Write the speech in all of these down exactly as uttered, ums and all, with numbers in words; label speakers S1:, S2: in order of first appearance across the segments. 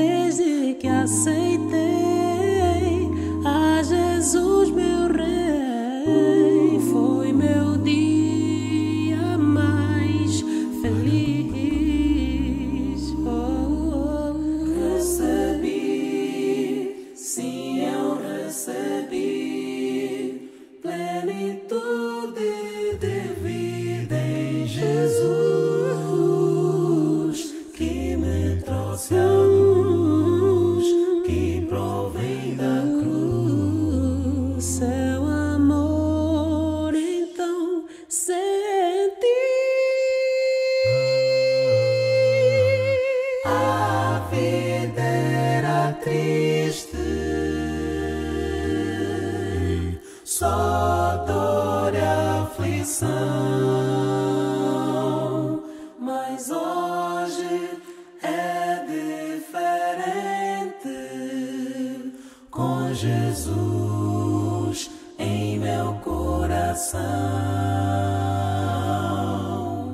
S1: desde que aceitei a Jesus, meu Rei, foi meu dia mais feliz. Oh, oh, recebi, sim, eu recebi plenitude de vida em Jesus, que me trouxe a luz, que provém da cruz. Seu amor então senti. A vida era triste, só dor e aflição, mas hoje é diferente, com Jesus em meu coração.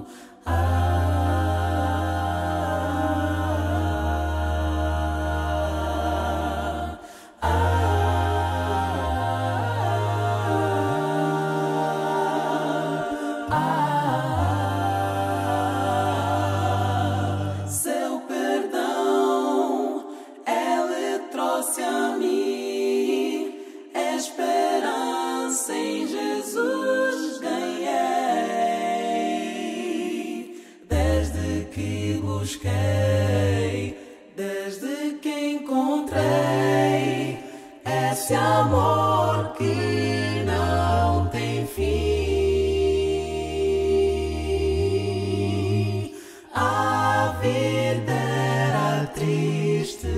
S1: Ah, ah, ah. Seu perdão, Ele trouxe a mim esperança, em Jesus ganhei. Desde que busquei, desde que encontrei esse amor que não tem fim. A vida era triste,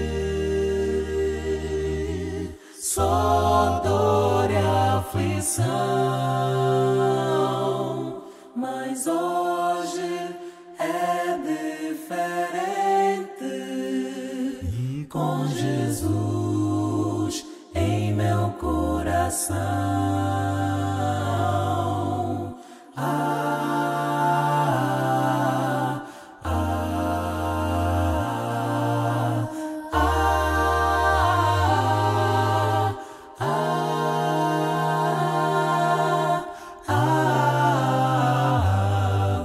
S1: só dor e aflição, mas hoje é diferente, com Jesus em meu coração. Ah, ah, ah, ah, ah.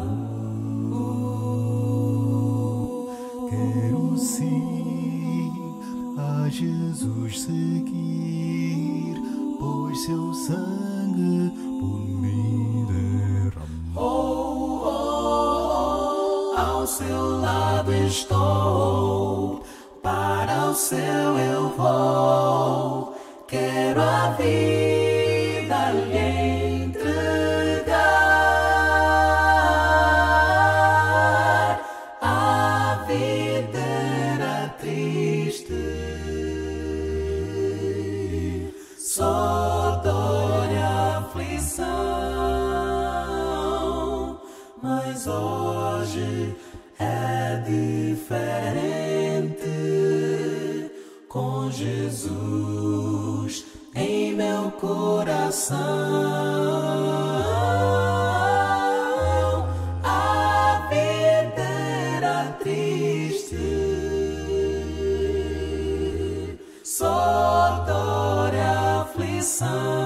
S2: Quero sim a Jesus seguir, pois seu sangue por mim derramou.
S1: Oh, oh, oh, ao seu lado estou, para o céu eu vou, quero a vida lhe entregar. A vida era triste, só dor e aflição, mas hoje é diferente, com Jesus em meu coração. A vida era triste, só dor e aflição,